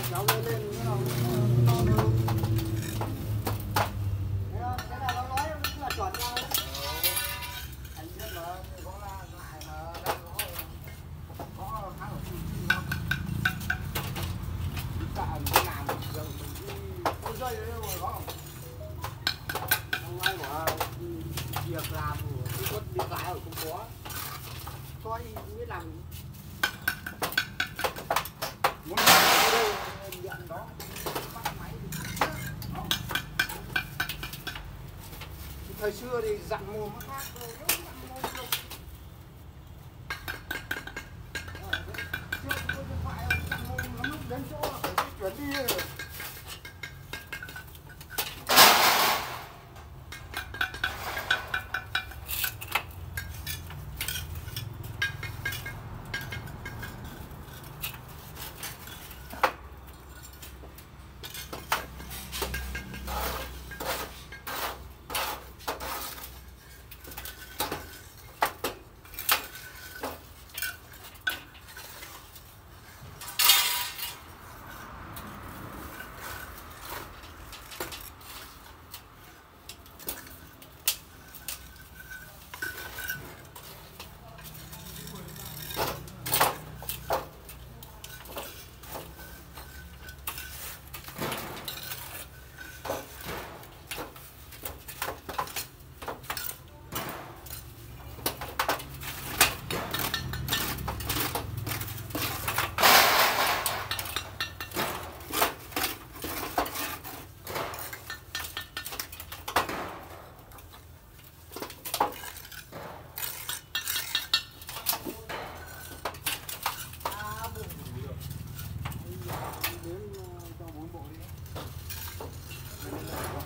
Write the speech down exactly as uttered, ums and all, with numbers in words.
Kéo lên lên cái nào nó to hơn. Thế đó, thế là nó nói cũng là chuẩn nhau. Anh biết mà, có là lại mà đang có có khá là chi chi không? Tạ mình làm giờ mình đi có dây đấy rồi có. Hôm nay bảo việc làm của có đi cái ở không có. Coi biết làm muốn làm đâu nhận đó bắt máy đó. Thời xưa thì dặn mồm nó khác rồi, dặn mồm đâu. Trước có điện thoại dặn mồm nó lúc đến chỗ là phải chuyển đi rồi. Đến cho bốn bộ đi.